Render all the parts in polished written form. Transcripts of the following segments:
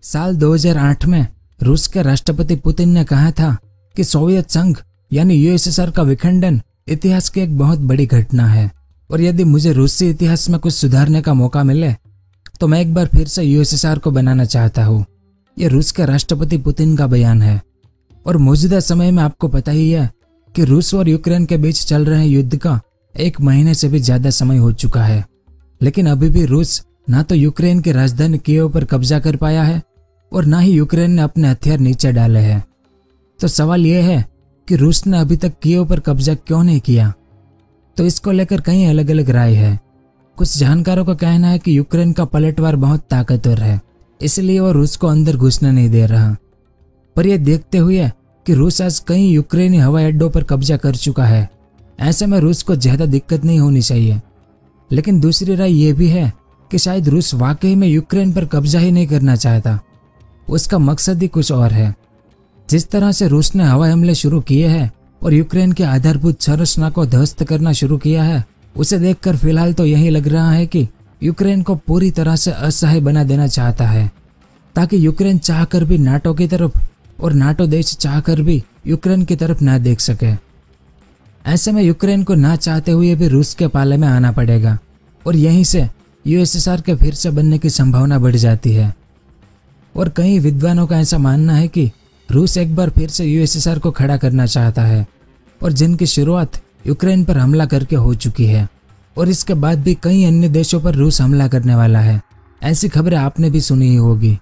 साल 2008 में रूस के राष्ट्रपति पुतिन ने कहा था कि सोवियत संघ यानी यूएसएसआर का विखंडन इतिहास की एक बहुत बड़ी घटना है और यदि मुझे रूसी इतिहास में कुछ सुधारने का मौका मिले तो मैं एक बार फिर से यूएसएसआर को बनाना चाहता हूँ। यह रूस के राष्ट्रपति पुतिन का बयान है और मौजूदा समय में आपको पता ही है कि रूस और यूक्रेन के बीच चल रहे युद्ध का 1 महीने से भी ज्यादा समय हो चुका है, लेकिन अभी भी रूस ना तो यूक्रेन की राजधानी कीव पर कब्जा कर पाया है और ना ही यूक्रेन ने अपने हथियार नीचे डाले हैं। तो सवाल यह है कि रूस ने अभी तक कीव पर कब्जा क्यों नहीं किया। तो इसको लेकर कई अलग अलग राय है। कुछ जानकारों का कहना है कि यूक्रेन का पलटवार बहुत ताकतवर है, इसलिए वो रूस को अंदर घुसने नहीं दे रहा। पर यह देखते हुए कि रूस आज कई यूक्रेनी हवाई अड्डों पर कब्जा कर चुका है, ऐसे में रूस को ज्यादा दिक्कत नहीं होनी चाहिए। लेकिन दूसरी राय यह भी है कि शायद रूस वाकई में यूक्रेन पर कब्जा ही नहीं करना चाहता, उसका मकसद ही कुछ और है। जिस तरह से रूस ने हवाई हमले शुरू किए हैं और यूक्रेन के आधारभूत संरचना को ध्वस्त करना शुरू किया है, उसे देखकर फिलहाल तो यही लग रहा है कि यूक्रेन को पूरी तरह से असहाय बना देना चाहता है, ताकि यूक्रेन चाहकर भी नाटो की तरफ और नाटो देश चाहकर भी यूक्रेन की तरफ ना देख सके। ऐसे में यूक्रेन को ना चाहते हुए भी रूस के पाले में आना पड़ेगा और यहीं से यूएसएसआर के फिर से बनने की संभावना बढ़ जाती है। और कई विद्वानों का ऐसा मानना है कि रूस एक बार फिर से यूएसएसआर को खड़ा करना चाहता है और जिनकी शुरुआत यूक्रेन पर हमला करके हो चुकी है और इसके बाद भी कई अन्य देशों पर रूस हमला करने वाला है। ऐसी खबरें आपने भी सुनी ही होगी।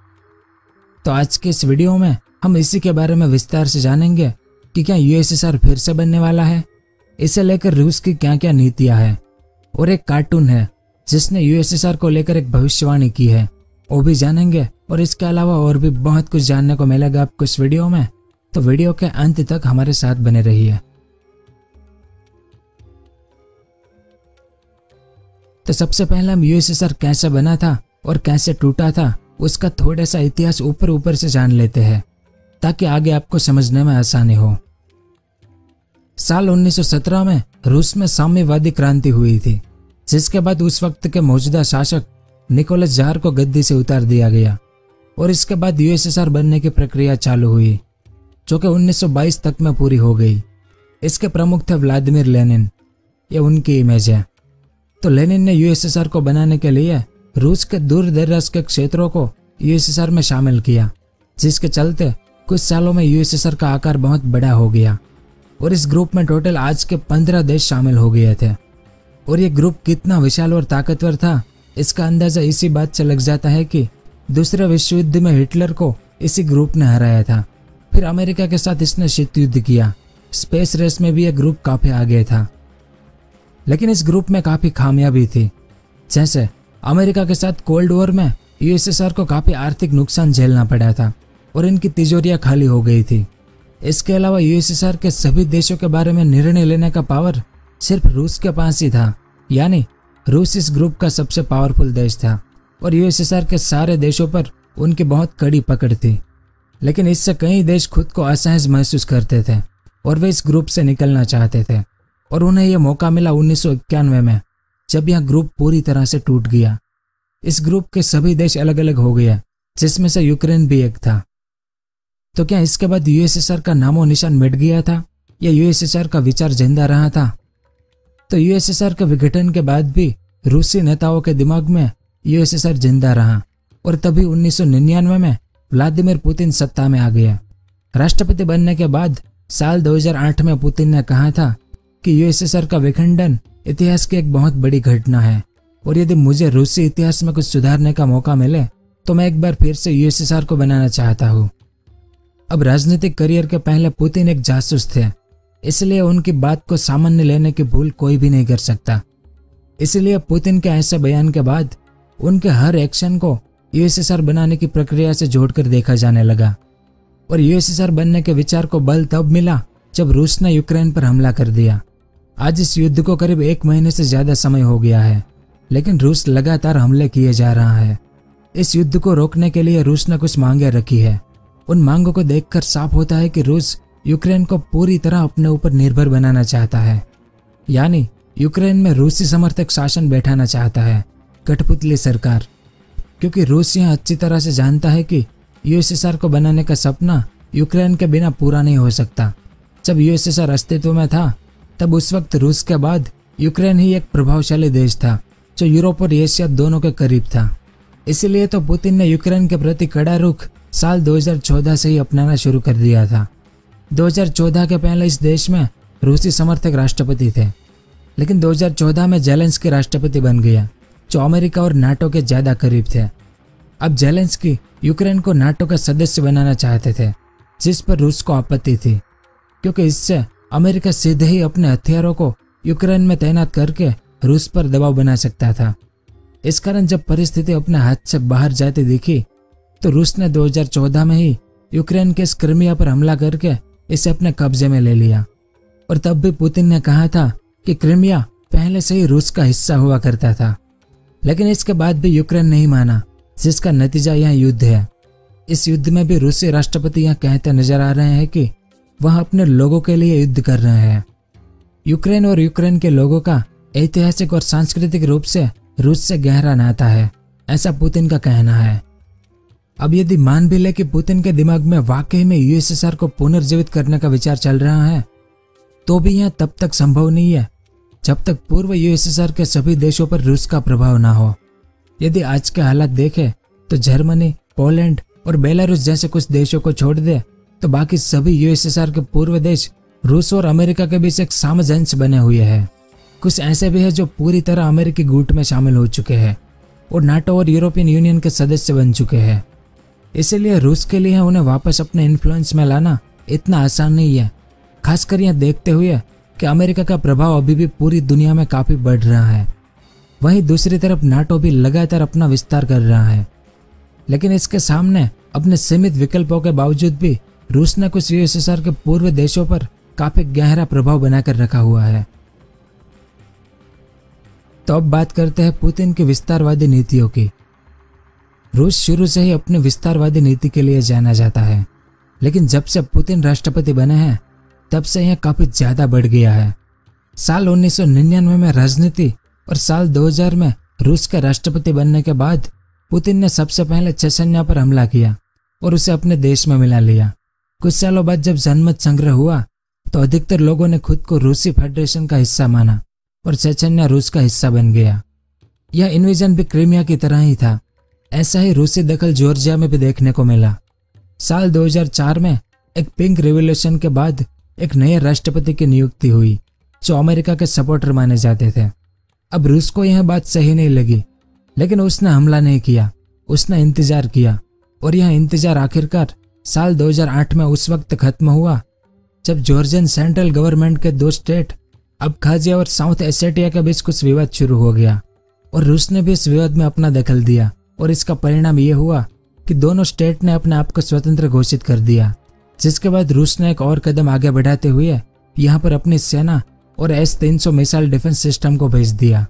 तो आज के इस वीडियो में हम इसी के बारे में विस्तार से जानेंगे कि क्या यूएसएसआर फिर से बनने वाला है, इसे लेकर रूस की क्या क्या नीतियां हैं, और एक कार्टून है जिसने यूएसएसआर को लेकर एक भविष्यवाणी की है, वो भी जानेंगे। और इसके अलावा और भी बहुत कुछ जानने को मिलेगा आपको इस वीडियो में, तो वीडियो के अंत तक हमारे साथ बने रहिए। तो सबसे पहले हम यूएसएसआर कैसे बना था और कैसे टूटा था उसका थोड़ा सा इतिहास ऊपर ऊपर से जान लेते हैं, ताकि आगे आपको समझने में आसानी हो। साल 1917 में रूस में साम्यवादी क्रांति हुई थी, जिसके बाद उस वक्त के मौजूदा शासक निकोलस जार को गद्दी से उतार दिया गया और इसके बाद यूएसएसआर बनने की प्रक्रिया चालू हुई, जो कि 1922 तक में पूरी हो गई। इसके प्रमुख थे व्लादिमीर लेनिन, ये उनकी इमेज है। तो लेनिन ने यूएसएसआर को बनाने के लिए रूस के दूर दराज के क्षेत्रों को यूएसएसआर में शामिल किया, जिसके चलते कुछ सालों में यूएसएसआर का आकार बहुत बड़ा हो गया और इस ग्रुप में टोटल आज के 15 देश शामिल हो गए थे। और ये ग्रुप कितना विशाल और ताकतवर था, इसका अंदाजा इसी बात से लग जाता है कि दूसरे विश्व युद्ध में हिटलर को इसी ग्रुप ने हराया था। फिर अमेरिका के साथ इसने शीत युद्ध किया। स्पेस रेस में भी यह ग्रुप काफी आगे था, लेकिन इस ग्रुप में काफी खामियां भी थी। जैसे अमेरिका के साथ कोल्ड वॉर में यूएसएसआर को काफी आर्थिक नुकसान झेलना पड़ा था और इनकी तिजोरियां खाली हो गई थी। इसके अलावा यूएसएसआर के सभी देशों के बारे में निर्णय लेने का पावर सिर्फ रूस के पास ही था, यानी रूस इस ग्रुप का सबसे पावरफुल देश था और यूएसएसआर के सारे देशों पर उनकी बहुत कड़ी पकड़ थी। लेकिन इससे कई देश खुद को असहज महसूस करते थे और वे इस ग्रुप से निकलना चाहते थे और उन्हें यह मौका मिला 1991 में, जब यह ग्रुप पूरी तरह से टूट गया। इस ग्रुप के सभी देश अलग अलग हो गए, जिसमें से यूक्रेन भी एक था। तो क्या इसके बाद यूएसएसआर का नामो निशान मिट गया था या यूएसएसआर का विचार जिंदा रहा था? तो यूएसएसआर के विघटन के बाद भी रूसी नेताओं के दिमाग में यूएसएसआर जिंदा रहा और तभी 1999 में व्लादिमीर पुतिन सत्ता में आ गया। राष्ट्रपति बनने के बाद साल 2008 में पुतिन ने कहा था कि यूएसएसआर का विखंडन इतिहास की एक बहुत बड़ी घटना है और यदि मुझे रूसी इतिहास में कुछ सुधारने का मौका मिले तो मैं एक बार फिर से यूएसएसआर को बनाना चाहता हूँ। अब राजनीतिक करियर के पहले पुतिन एक जासूस थे, इसलिए उनकी बात को सामान्य लेने की भूल कोई भी नहीं कर सकता। इसलिए पुतिन के ऐसे बयान के बाद उनके हर एक्शन को यूएसएसआर बनाने की प्रक्रिया से जोड़कर देखा जाने लगा और यूएसएसआर बनने के विचार को बल तब मिला जब रूस ने यूक्रेन पर हमला कर दिया। आज इस युद्ध को करीब 1 महीने से ज्यादा समय हो गया है, लेकिन रूस लगातार हमले किए जा रहा है। इस युद्ध को रोकने के लिए रूस ने कुछ मांगे रखी है। उन मांगों को देखकर साफ होता है कि रूस यूक्रेन को पूरी तरह अपने ऊपर निर्भर बनाना चाहता है, यानी यूक्रेन में रूसी समर्थक शासन बैठाना चाहता है, कठपुतली सरकार। क्योंकि रूस यह अच्छी तरह से जानता है कि यूएसएसआर को बनाने का सपना यूक्रेन के बिना पूरा नहीं हो सकता। जब यूएसएसआर अस्तित्व में था तब उस वक्त रूस के बाद यूक्रेन ही एक प्रभावशाली देश था जो यूरोप और एशिया दोनों के करीब था। इसीलिए तो पुतिन ने यूक्रेन के प्रति कड़ा रुख साल 2014 से ही अपनाना शुरू कर दिया था। 2014 के पहले इस देश में रूसी समर्थक राष्ट्रपति थे, लेकिन 2014 में जेलेंस्की राष्ट्रपति बन गया जो अमेरिका और नाटो के ज्यादा करीब थे। अब जेलेंस्की यूक्रेन को नाटो का सदस्य बनाना चाहते थे, जिस पर रूस को आपत्ति थी, क्योंकि इससे अमेरिका सीधे ही अपने हथियारों को यूक्रेन में तैनात करके रूस पर दबाव बना सकता था। इस कारण जब परिस्थिति अपने हाथ से बाहर जाती दिखी तो रूस ने 2014 में ही यूक्रेन के क्रिमिया पर हमला करके इसे अपने कब्जे में ले लिया। और तब भी पुतिन ने कहा था कि क्रिमिया पहले से ही रूस का हिस्सा हुआ करता था, लेकिन इसके बाद भी यूक्रेन नहीं माना, जिसका नतीजा यह युद्ध है। इस युद्ध में भी रूसी राष्ट्रपति यह कहते नजर आ रहे हैं कि वह अपने लोगों के लिए युद्ध कर रहे हैं। यूक्रेन और यूक्रेन के लोगों का ऐतिहासिक और सांस्कृतिक रूप से रूस से गहरा नाता है, ऐसा पुतिन का कहना है। अब यदि मान भी ले कि पुतिन के दिमाग में वाकई में यूएसएसआर को पुनर्जीवित करने का विचार चल रहा है, तो भी यह तब तक संभव नहीं है जब तक पूर्व यूएसएसआर के सभी देशों पर रूस का प्रभाव ना हो। यदि आज के हालात देखें तो जर्मनी, पोलैंड और बेलारूस जैसे कुछ देशों को छोड़ दे तो बाकी सभी यूएसएसआर के पूर्व देश रूस और अमेरिका के बीच एक सामंजस्य बने हुए हैं। कुछ ऐसे भी हैं जो पूरी तरह अमेरिकी गुट में शामिल हो चुके हैं और नाटो और यूरोपियन यूनियन के सदस्य बन चुके हैं। इसीलिए रूस के लिए उन्हें वापस अपने इन्फ्लुएंस में लाना इतना आसान नहीं है, खासकर यह देखते हुए कि अमेरिका का प्रभाव अभी भी पूरी दुनिया में काफी बढ़ रहा है। वहीं दूसरी तरफ नाटो भी लगातार अपना विस्तार कर रहा है, लेकिन इसके सामने अपने सीमित विकल्पों के बावजूद भी रूस ने कुछ यूएसएसआर के पूर्व देशों पर काफी गहरा प्रभाव बनाकर रखा हुआ है। तो अब बात करते हैं पुतिन की विस्तारवादी नीतियों की। रूस शुरू से ही अपनी विस्तारवादी नीति के लिए जाना जाता है, लेकिन जब से पुतिन राष्ट्रपति बने हैं तब से यह काफी ज्यादा बढ़ गया है। साल 1999 में राजनीति और साल 2000 में रूस के राष्ट्रपति बनने के बाद पुतिन ने सबसे पहले चेचन्या पर हमला किया और उसे अपने देश में मिला लिया। कुछ सालों बाद जब जनमत संग्रह हुआ तो अधिकतर लोगों ने खुद को रूसी फेडरेशन का हिस्सा माना और चेचन्या रूस का हिस्सा बन गया। यह इन्वेजन भी क्रीमिया की तरह ही था। ऐसा ही रूसी दखल जॉर्जिया में भी देखने को मिला। साल 2004 में एक पिंक रिवॉल्यूशन के बाद एक नए राष्ट्रपति की नियुक्ति हुई जो अमेरिका के सपोर्टर माने जाते थे। अब रूस को यह बात सही नहीं लगी, लेकिन उसने हमला नहीं किया, उसने इंतजार किया और यह इंतजार आखिरकार साल 2008 में उस वक्त खत्म हुआ जब जॉर्जियन सेंट्रल गवर्नमेंट के दो स्टेट अबखाजिया और साउथ एसेटिया के बीच कुछ विवाद शुरू हो गया और रूस ने भी इस विवाद में अपना दखल दिया और इसका परिणाम ये हुआ कि दोनों स्टेट ने अपने आप को स्वतंत्र घोषित कर दिया, जिसके बाद रूस ने एक और कदम आगे बढ़ाते हुए यहाँ पर अपनी सेना और S-300 मिसाइल डिफेंस सिस्टम को भेज दिया।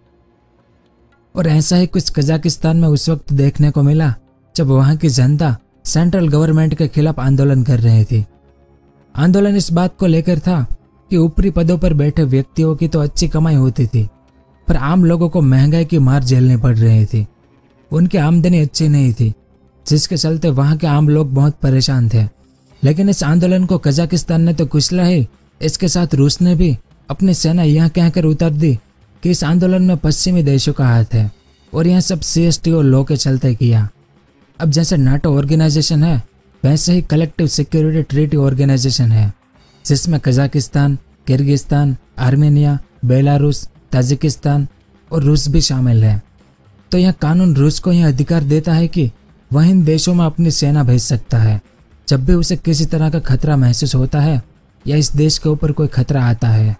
और ऐसा ही कुछ कजाकिस्तान में उस वक्त देखने को मिला जब वहाँ की जनता सेंट्रल गवर्नमेंट के खिलाफ आंदोलन कर रही थी। आंदोलन इस बात को लेकर था कि ऊपरी पदों पर बैठे व्यक्तियों की तो अच्छी कमाई होती थी, पर आम लोगों को महंगाई की मार झेलनी पड़ रही थी। उनकी आमदनी अच्छी नहीं थी, जिसके चलते वहां के आम लोग बहुत परेशान थे। लेकिन इस आंदोलन को कजाकिस्तान ने तो कुचला ही, इसके साथ रूस ने भी अपनी सेना यह कहकर उतार दी कि इस आंदोलन में पश्चिमी देशों का हाथ है और यह सब CSTO लॉ के चलते किया। अब जैसे नाटो ऑर्गेनाइजेशन है वैसे ही कलेक्टिव सिक्योरिटी ट्रीटी ऑर्गेनाइजेशन है, जिसमें Kazakhstan, Kyrgyzstan, Armenia, Belarus, Tajikistan और रूस भी शामिल है। तो यह कानून रूस को यह अधिकार देता है कि वह इन देशों में अपनी सेना भेज सकता है जब भी उसे किसी तरह का खतरा महसूस होता है या इस देश के ऊपर कोई खतरा आता है।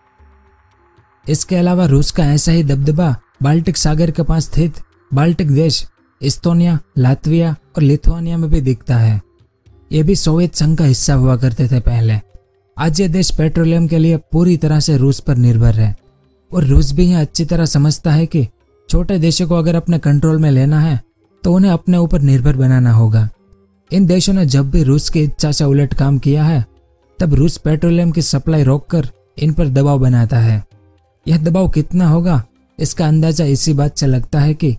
इसके अलावा रूस का ऐसा ही दबदबा बाल्टिक सागर के पास स्थित बाल्टिक देश इस्तोनिया, लातविया और लिथुआनिया में भी दिखता है। ये भी सोवियत संघ का हिस्सा हुआ करते थे पहले। आज ये देश पेट्रोलियम के लिए पूरी तरह से रूस पर निर्भर है और रूस भी यह अच्छी तरह समझता है कि छोटे देशों को अगर अपने कंट्रोल में लेना है तो उन्हें अपने ऊपर निर्भर बनाना होगा। इन देशों ने जब भी रूस की इच्छा से उलट काम किया है तब रूस पेट्रोलियम की सप्लाई रोककर इन पर दबाव बनाता है। यह दबाव कितना होगा इसका अंदाजा इसी बात से लगता है कि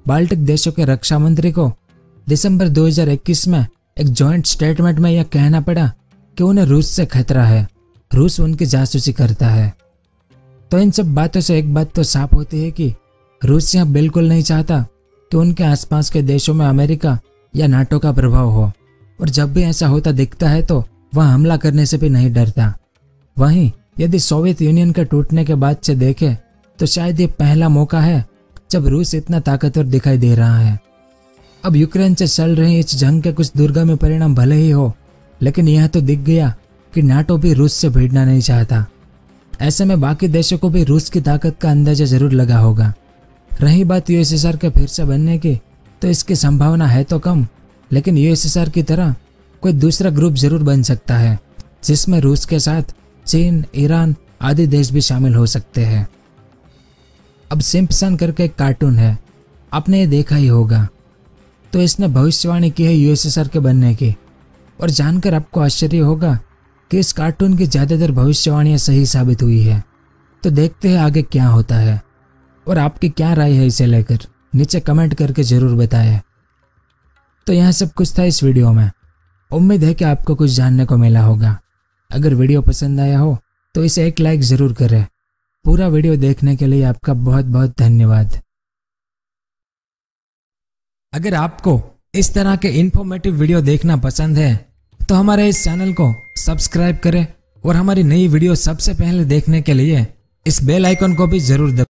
बाल्टिक देशों के रक्षा मंत्री को दिसंबर 2021 में एक जॉइंट स्टेटमेंट में यह कहना पड़ा कि उन्हें रूस से खतरा है, रूस उनकी जासूसी करता है। तो इन सब बातों से एक बात तो साफ होती है कि रूस यह बिल्कुल नहीं चाहता कि उनके आसपास के देशों में अमेरिका या नाटो का प्रभाव हो, और जब भी ऐसा होता दिखता है तो वह हमला करने से भी नहीं डरता। वहीं यदि सोवियत यूनियन के टूटने के बाद से देखें तो शायद ये पहला मौका है जब रूस इतना ताकतवर दिखाई दे रहा है। अब यूक्रेन से चल रही इस जंग के कुछ दूरगामी परिणाम भले ही हो, लेकिन यह तो दिख गया कि नाटो भी रूस से भिड़ना नहीं चाहता। ऐसे में बाकी देशों को भी रूस की ताकत का अंदाजा जरूर लगा होगा। रही बात यूएसएसआर के फिर से बनने की, तो इसकी संभावना है तो कम, लेकिन यूएसएसआर की तरह कोई दूसरा ग्रुप जरूर बन सकता है जिसमें रूस के साथ चीन, ईरान आदि देश भी शामिल हो सकते हैं। अब सिम्पसन करके एक कार्टून है, आपने ये देखा ही होगा। तो इसने भविष्यवाणी की है यूएसएसआर के बनने की, और जानकर आपको आश्चर्य होगा कि इस कार्टून की ज्यादातर भविष्यवाणियां सही साबित हुई है। तो देखते हैं आगे क्या होता है, और आपकी क्या राय है इसे लेकर नीचे कमेंट करके जरूर बताएं। तो यह सब कुछ था इस वीडियो में। उम्मीद है कि आपको कुछ जानने को मिला होगा। अगर वीडियो पसंद आया हो तो इसे एक लाइक जरूर करें। पूरा वीडियो देखने के लिए आपका बहुत बहुत धन्यवाद। अगर आपको इस तरह के इन्फॉर्मेटिव वीडियो देखना पसंद है तो हमारे इस चैनल को सब्सक्राइब करें, और हमारी नई वीडियो सबसे पहले देखने के लिए इस बेल आइकन को भी जरूर दबाएं।